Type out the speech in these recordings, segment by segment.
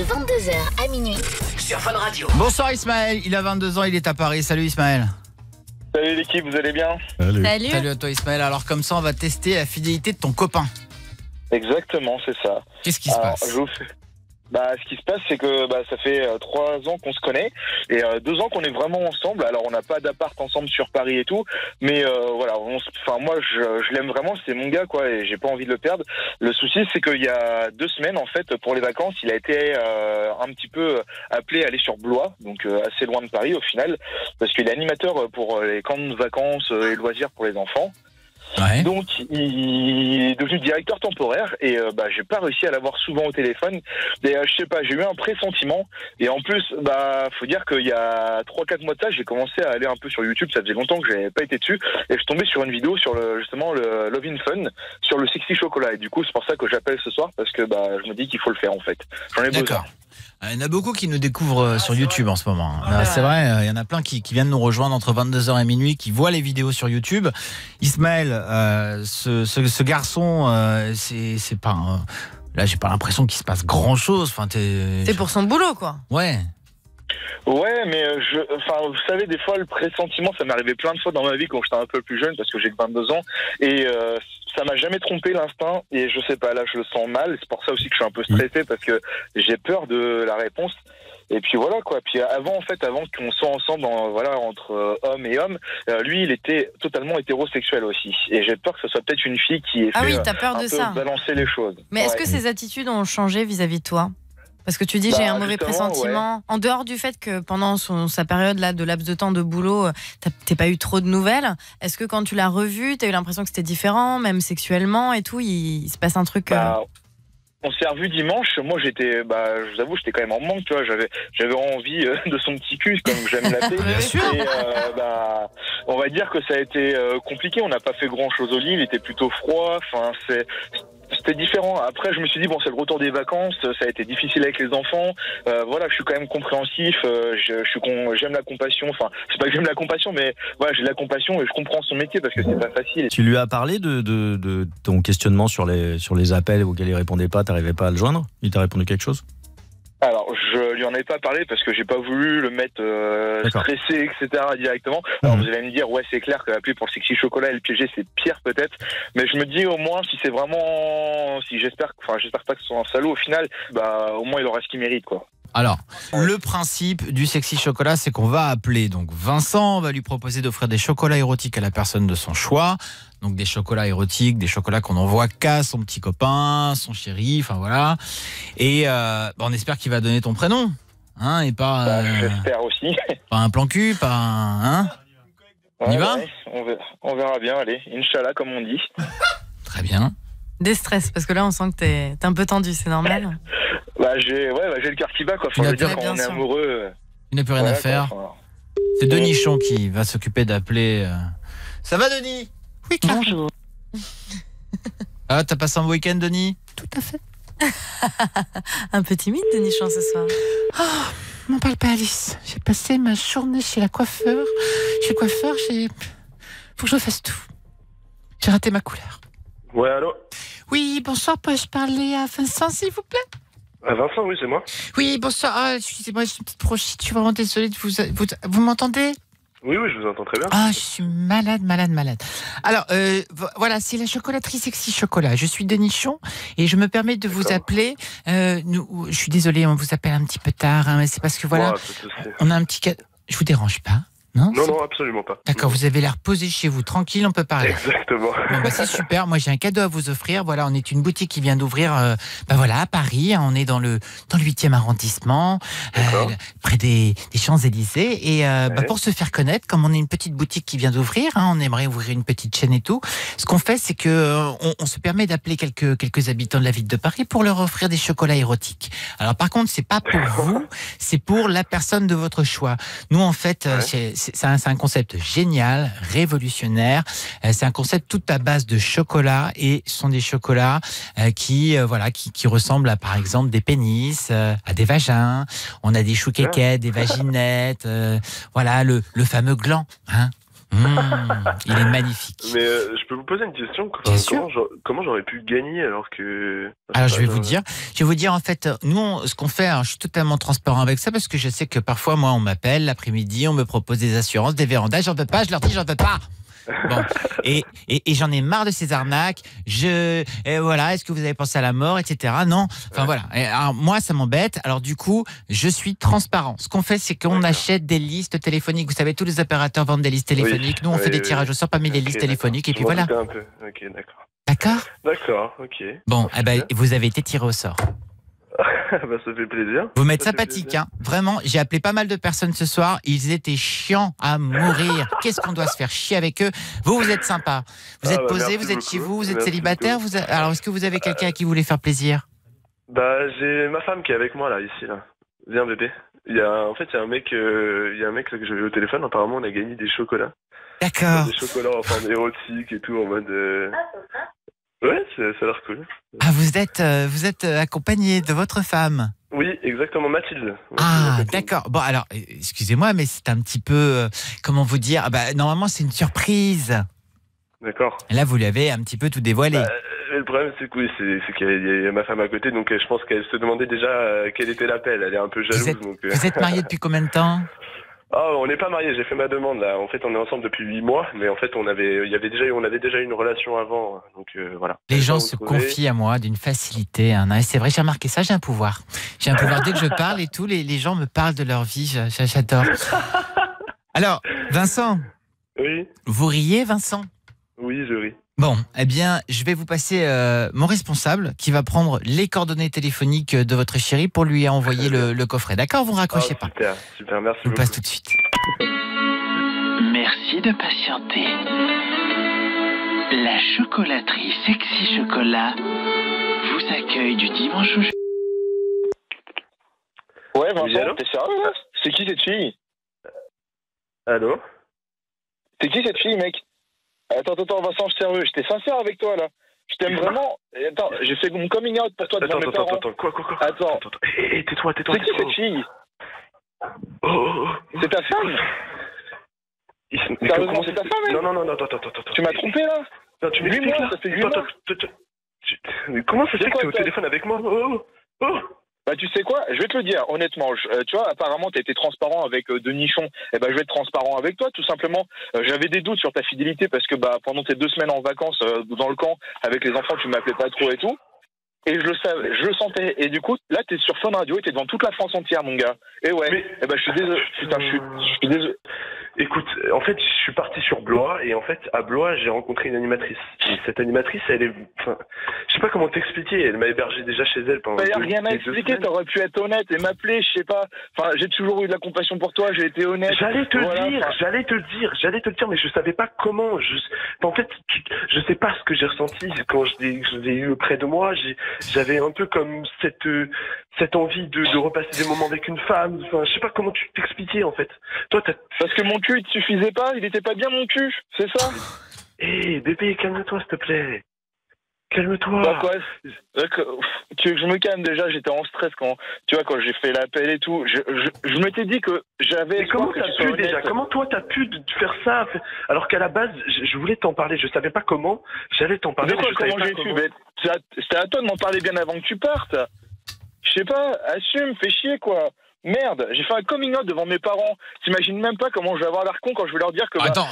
22h à minuit sur Fun Radio. Bonsoir Ismaël, il a 22 ans, il est à Paris. Salut Ismaël. Salut l'équipe, vous allez bien? Salut. Salut à toi Ismaël. Alors comme ça, on va tester la fidélité de ton copain. Exactement, c'est ça. Qu'est-ce qui se passe? Ce qui se passe, c'est que ça fait 3 ans qu'on se connaît et 2 ans qu'on est vraiment ensemble. Alors, on n'a pas d'appart ensemble sur Paris et tout, mais voilà. Moi, je l'aime vraiment. C'est mon gars, quoi, et j'ai pas envie de le perdre. Le souci, c'est qu'il y a 2 semaines, en fait, pour les vacances, il a été un petit peu appelé à aller sur Blois, donc assez loin de Paris au final, parce qu'il est animateur pour les camps de vacances et loisirs pour les enfants. Ouais. Donc il est devenu directeur temporaire et j'ai pas réussi à l'avoir souvent au téléphone. Et je sais pas, j'ai eu un pressentiment et en plus faut dire qu'il y a 3-4 mois de ça, j'ai commencé à aller un peu sur YouTube, ça faisait longtemps que j'avais pas été dessus et je tombais sur une vidéo sur le Love in Fun sur le Sexy Chocolat et du coup c'est pour ça que j'appelle ce soir parce que je me dis qu'il faut le faire en fait. J'en ai besoin. D'accord. Il y en a beaucoup qui nous découvrent sur YouTube en ce moment. C'est vrai, il y en a plein qui viennent nous rejoindre entre 22h et minuit, qui voient les vidéos sur YouTube. Ismaël, ce garçon, c'est pas... là, j'ai pas l'impression qu'il se passe grand-chose. Enfin, c'est pour son boulot, quoi. Ouais. Ouais, mais vous savez, des fois, le pressentiment, ça m'est arrivé plein de fois dans ma vie quand j'étais un peu plus jeune, parce que j'ai que 22 ans, et ça m'a jamais trompé l'instinct, et je sais pas, là, je le sens mal, c'est pour ça aussi que je suis un peu stressé, parce que j'ai peur de la réponse, et puis voilà, quoi. Puis avant qu'on soit ensemble, entre hommes et hommes, lui, il était totalement hétérosexuel aussi, et j'ai peur que ce soit peut-être une fille qui ait t'as peur de ça. balancer les choses. Mais est-ce que ses attitudes ont changé vis-à-vis de toi ? Parce que tu dis j'ai un mauvais pressentiment. Ouais. En dehors du fait que pendant sa période là de laps de temps de boulot, t'as pas eu trop de nouvelles. Est-ce que quand tu l'as revu, t'as eu l'impression que c'était différent, même sexuellement et tout, il se passe un truc On s'est revu dimanche. Moi, j'étais, je vous avoue, j'étais quand même en manque, tu vois. J'avais envie de son petit cul, comme j'aime l'appeler. Bien sûr. Et on va dire que ça a été compliqué. On n'a pas fait grand chose au lit. Il était plutôt froid. Enfin, c'était différent. Après, je me suis dit c'est le retour des vacances. Ça a été difficile avec les enfants. Je suis quand même compréhensif. J'aime la compassion. Enfin, c'est pas que j'aime la compassion, mais voilà, j'ai de la compassion et je comprends son métier parce que c'est pas facile. Tu lui as parlé de ton questionnement sur les appels auxquels il répondait pas, t'arrivais pas à le joindre? Il t'a répondu quelque chose? Alors, je lui en ai pas parlé parce que j'ai pas voulu le mettre stressé, etc. directement. Alors, vous allez me dire, ouais, c'est clair que l'appeler pour le Sexy Chocolat et le piéger, c'est pire peut-être. Mais je me dis au moins, si c'est vraiment, j'espère pas que ce soit un salaud au final, au moins il aura ce qu'il mérite, quoi. Alors, le principe du Sexy Chocolat, c'est qu'on va appeler donc Vincent, on va lui proposer d'offrir des chocolats érotiques à la personne de son choix. Donc des chocolats érotiques, des chocolats qu'on envoie qu'à son petit copain, son chéri, enfin voilà. Et on espère qu'il va donner ton prénom, hein, et pas. J'espère aussi. Pas un plan cul, pas un. Hein. On y va ? On verra bien, allez, Inch'Allah comme on dit. Très bien. Des stress, parce que là on sent que t'es un peu tendu, c'est normal. J'ai le cœur qui bat, quoi. Faut dire quand on est amoureux. Il n'a plus rien à faire. C'est Denichon qui va s'occuper d'appeler. Ça va, Denis? Oui, bonjour. Ah, t'as passé un beau week-end, Denis? Tout à fait. Un peu timide, Denichon, ce soir. M'en parle pas, Alice. J'ai passé ma journée chez la coiffeur. Chez le coiffeur, faut que je refasse tout. J'ai raté ma couleur. Ouais, allô? Oui, bonsoir, peux-je parler à Vincent, s'il vous plaît? Vincent, oui, c'est moi. Oui, bonsoir. Excusez-moi, je suis une petite bronchite. Je suis vraiment désolée de vous m'entendez? Oui, je vous entends très bien. Ah, je suis malade. Alors, voilà, c'est la chocolaterie Sexy Chocolat. Je suis Denichon et je me permets de vous appeler. Je suis désolée, on vous appelle un petit peu tard, hein, mais c'est parce que voilà, on a un petit cadeau. Je vous dérange pas? Non, absolument pas. D'accord, vous avez l'air posé chez vous, tranquille, on peut parler. Exactement. Bon, c'est super, moi j'ai un cadeau à vous offrir. Voilà, on est une boutique qui vient d'ouvrir à Paris, hein, on est dans le 8e arrondissement, près des Champs-Élysées. Et pour se faire connaître, comme on est une petite boutique qui vient d'ouvrir, hein, on aimerait ouvrir une petite chaîne et tout. Ce qu'on fait, c'est que on se permet d'appeler quelques habitants de la ville de Paris pour leur offrir des chocolats érotiques. Alors par contre, c'est pas pour vous, c'est pour la personne de votre choix. Nous, en fait, c'est un concept génial, révolutionnaire. C'est un concept tout à base de chocolat et ce sont des chocolats qui ressemblent à, par exemple, des pénis, à des vagins. On a des chouquéquettes, des vaginettes, le fameux gland, hein. Il est magnifique. Mais je peux vous poser une question? Bien sûr. Comment j'aurais pu gagner alors que... Alors je vais vous dire en fait, nous ce qu'on fait, alors, je suis totalement transparent avec ça parce que je sais que parfois moi on m'appelle l'après-midi, on me propose des assurances, des vérandas, j'en veux pas, je leur dis j'en veux pas. Bon, et j'en ai marre de ces arnaques. Voilà, est-ce que vous avez pensé à la mort, etc. Non, enfin voilà. Alors, moi, ça m'embête. Alors du coup, je suis transparent. Ce qu'on fait, c'est qu'on achète des listes téléphoniques. Vous savez, tous les opérateurs vendent des listes téléphoniques. Nous, on fait des tirages au sort parmi les listes téléphoniques. Et puis voilà. Un peu. Ok, d'accord. D'accord. D'accord, ok. Bon, vous avez été tiré au sort. Bah, ça fait plaisir. Vous m'êtes sympathique, hein. Vraiment, j'ai appelé pas mal de personnes ce soir. Ils étaient chiants à mourir. Qu'est-ce qu'on doit se faire chier avec eux? Vous êtes sympa. Vous êtes posé, vous êtes chez vous êtes célibataire. Alors, est-ce que vous avez quelqu'un à qui vous voulez faire plaisir? Bah, j'ai ma femme qui est avec moi là, ici là. Viens bébé. Il y a un mec que j'ai eu au téléphone. Apparemment, on a gagné des chocolats. D'accord. Des chocolats en forme érotique et tout en mode. Ouais, ça a l'air cool. Ah, vous êtes accompagné de votre femme? Oui, exactement, Mathilde. Ah, d'accord. Bon, alors, excusez-moi, mais c'est un petit peu, comment vous dire? Normalement, c'est une surprise. D'accord. Là, vous lui avez un petit peu tout dévoilé. Le problème, c'est que oui, c'est qu'il y a ma femme à côté, donc je pense qu'elle se demandait déjà quel était l'appel. Elle est un peu jalouse. Vous êtes mariés depuis combien de temps? Oh, on n'est pas mariés, j'ai fait ma demande là. En fait, on est ensemble depuis 8 mois, mais en fait, on avait déjà une relation avant, donc voilà. Les gens se confient à moi d'une facilité. Hein. C'est vrai, j'ai remarqué ça, j'ai un pouvoir. J'ai un pouvoir dès que je parle et tout, les gens me parlent de leur vie, j'adore. Alors, Vincent. Oui. Vous riez, Vincent? Oui, je ris. Bon, eh bien, je vais vous passer mon responsable qui va prendre les coordonnées téléphoniques de votre chérie pour lui envoyer le coffret. D'accord? Vous ne raccrochez pas. Super, merci. Je vous passe tout de suite. Merci de patienter. La chocolaterie Sexy Chocolat vous accueille du dimanche au jeudi. Ouais, Vincent, t'es sérieux là? C'est qui cette fille? Allô? C'est qui cette fille, mec? Attends, Vincent, je suis sérieux, j'étais sincère avec toi là. Je t'aime vraiment. Attends, j'ai fait mon coming out pour toi devant mes parents. Attends, quoi? Attends. Tais-toi. C'est qui cette fille? Oh. C'est ta femme? Sérieusement, c'est ta femme, mec? Non, attends. Tu m'as trompé là? Non, tu m'expliques là? Ça fait 8 mois. Comment ça se fait que tu es au téléphone avec moi? Oh. Bah tu sais quoi, je vais te le dire honnêtement, tu vois apparemment tu as été transparent avec Denichon, et je vais être transparent avec toi tout simplement. J'avais des doutes sur ta fidélité parce que pendant tes 2 semaines en vacances dans le camp avec les enfants tu m'appelais pas trop et tout. Et je le savais, je le sentais. Et du coup, là, t'es sur Fun Radio et t'es devant toute la France entière, mon gars. Et ouais, je suis désolé. Putain, je suis désolé. Écoute, en fait, je suis parti sur Blois et en fait, à Blois, j'ai rencontré une animatrice. Et cette animatrice, elle est, je sais pas comment t'expliquer. Elle m'a hébergé déjà chez elle pendant. Il y a rien à expliquer. T'aurais pu être honnête et m'appeler. Je sais pas. Enfin, j'ai toujours eu de la compassion pour toi. J'ai été honnête. J'allais te le dire, mais je savais pas comment. En fait, je sais pas ce que j'ai ressenti quand je l'ai eu près de moi. J'avais un peu comme cette envie de repasser des moments avec une femme. Enfin, je sais pas comment tu t'expliquer en fait. Toi, parce que mon cul, il te suffisait pas. Il était pas bien mon cul, c'est ça? Hé, bébé, calme-toi, s'il te plaît. Calme-toi. Bah quoi, tu veux que je me calme déjà? J'étais en stress quand j'ai fait l'appel et tout. Je m'étais dit que j'avais. Mais comment t'as pu déjà? Comment toi t'as pu faire ça? Alors qu'à la base, je voulais t'en parler. Je savais pas comment. J'allais t'en parler. De quoi, comment j'ai su? C'était à toi de m'en parler bien avant que tu partes. Je sais pas. Assume, fais chier quoi. Merde, j'ai fait un coming out devant mes parents. T'imagines même pas comment je vais avoir l'air con quand je vais leur dire que. Attends,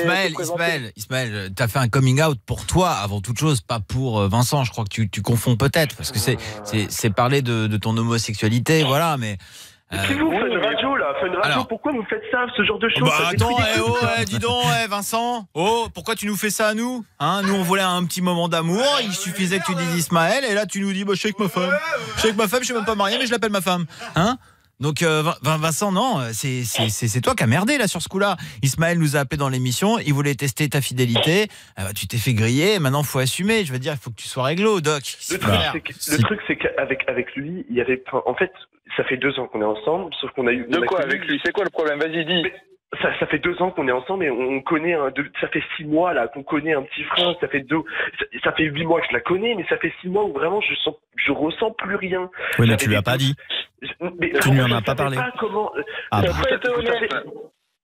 Ismaël, t'as fait un coming out pour toi avant toute chose, pas pour Vincent. Je crois que tu confonds peut-être parce que c'est parler de ton homosexualité, voilà. Mais. Qui vous faites une radio là? Alors, pourquoi vous faites ça, ce genre de choses? Attends, dis donc, Vincent. Oh, pourquoi tu nous fais ça à nous? Hein, nous on voulait un petit moment d'amour. Il suffisait que tu dises Ismaël et là tu nous dis je suis avec ma femme. Je suis avec ma femme, je suis même pas marié mais je l'appelle ma femme. Hein? Donc Vincent, non, c'est toi qui as merdé là sur ce coup-là. Ismaël nous a appelé dans l'émission, il voulait tester ta fidélité. Tu t'es fait griller, maintenant faut assumer. Je veux dire, il faut que tu sois réglo, Doc. Le truc, c'est qu'avec lui, il y avait, en fait, ça fait 2 ans qu'on est ensemble, sauf qu'on a eu. De quoi avec lui? C'est quoi le problème? Vas-y, dis. Ça fait 2 ans qu'on est ensemble et on connaît ça fait 6 mois là qu'on connaît un petit frère. Ça fait 8 mois que je la connais, mais ça fait 6 mois où vraiment je ressens plus rien. Oui, mais tu lui as pas dit. Mais tu ne lui en as pas parlé. Pas comment. Été honnête.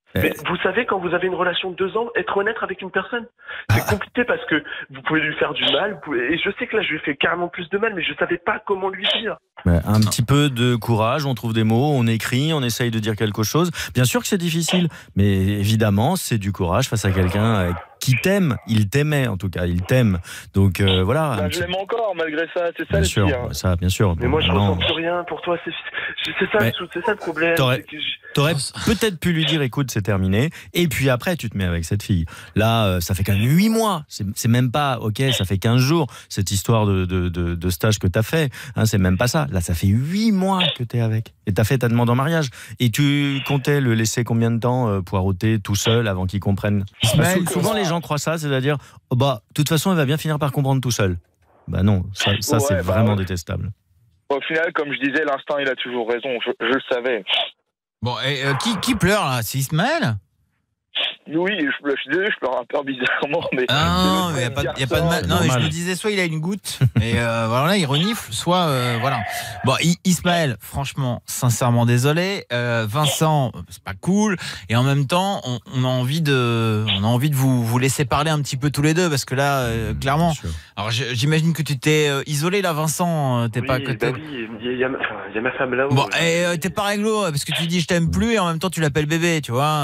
Mais vous savez, quand vous avez une relation de 2 ans, être honnête avec une personne, c'est compliqué parce que vous pouvez lui faire du mal. Et je sais que là, je lui ai fait carrément plus de mal, mais je savais pas comment lui dire. Un petit peu de courage, on trouve des mots, on écrit, on essaye de dire quelque chose. Bien sûr que c'est difficile, mais évidemment, c'est du courage face à quelqu'un qui t'aime. Il t'aimait, en tout cas, il t'aime. Donc voilà. Bah, je l'aime encore, malgré ça, c'est ça bien le sûr, pire. Ça, bien sûr. Mais moi, je ressens plus rien pour toi. C'est ça le problème. T'aurais peut-être pu lui dire, écoute, c'est terminé. Et puis après, tu te mets avec cette fille. Là, ça fait quand même 8 mois. C'est même pas, ok, ça fait 15 jours, cette histoire de stage que t'as fait. Hein, c'est même pas ça. Là, ça fait 8 mois que t'es avec. Et t'as fait ta demande en mariage. Et tu comptais le laisser combien de temps poireauter tout seul avant qu'il comprenne? Souvent, les gens croient ça, c'est-à-dire, de toute façon, il va bien finir par comprendre tout seul. Bah non, ça c'est vraiment détestable. Au final, comme je disais, l'instinct, il a toujours raison. Je le savais. Bon, et qui pleure là? C'est Ismaël? Oui, je suis désolé, je pleure un peu bizarrement, mais... Non, mais il n'y a pas de mal. Non, mais je me disais, soit il a une goutte, et voilà, il renifle, soit... voilà. Bon, Ismaël, franchement, sincèrement désolé. Vincent, c'est pas cool. Et en même temps, on a envie de vous laisser parler un petit peu tous les deux, parce que là, clairement... Alors, j'imagine que tu t'es isolé, là, Vincent. T'es pas à côté... oui, il y a ma femme là-haut. Bon, et t'es pas réglo, parce que tu dis je t'aime plus, et en même temps, tu l'appelles bébé, tu vois.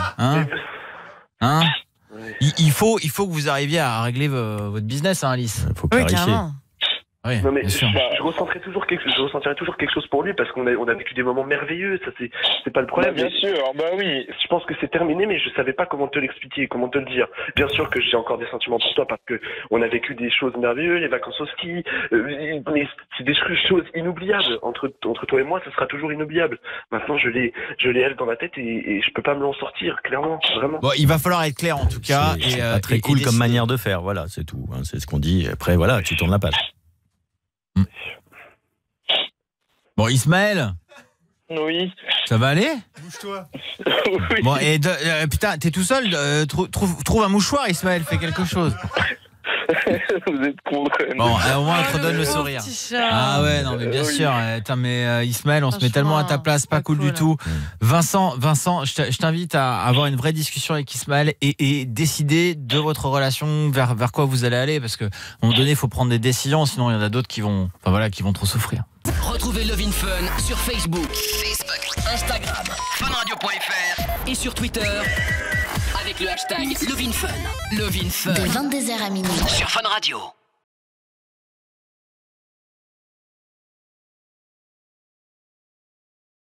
Il faut que vous arriviez à régler votre business, Alice. Il faut clarifier. Carrément. Oui, non, mais je ressentirai toujours quelque chose pour lui parce qu'on a vécu des moments merveilleux. Ça, c'est pas le problème. Bien sûr, oui. Je pense que c'est terminé, mais je savais pas comment te l'expliquer, comment te le dire. Bien sûr que j'ai encore des sentiments pour toi parce que on a vécu des choses merveilleuses, les vacances au ski, mais c'est des choses inoubliables. Entre toi et moi, ça sera toujours inoubliable. Maintenant, je l'ai elle dans la tête et je peux pas me l'en sortir, clairement, vraiment. Bon, il va falloir être clair en tout cas. C'est pas très cool comme manière de faire. Voilà, c'est tout. Hein, c'est ce qu'on dit. Après, voilà, tu tournes la page. Bon, Ismaël. Oui. Ça va aller? Bouge-toi. Oui. Bon, et putain, t'es tout seul, trouve un mouchoir, Ismaël, fais quelque chose. Vous êtes con quand même. Bon, au moins on te donne le sourire. Ah ouais, non mais bien sûr. Mais Ismaël, on se met tellement à ta place, pas cool du tout. Vincent, je t'invite à avoir une vraie discussion avec Ismaël et décider de votre relation vers quoi vous allez aller, parce que à un moment donné, il faut prendre des décisions, sinon il y en a d'autres qui vont trop souffrir. Retrouvez Love in Fun sur Facebook, Instagram, funradio.fr et sur Twitter avec le hashtag Love in Fun. Love in Fun. De 22h à minuit. Sur Fun Radio.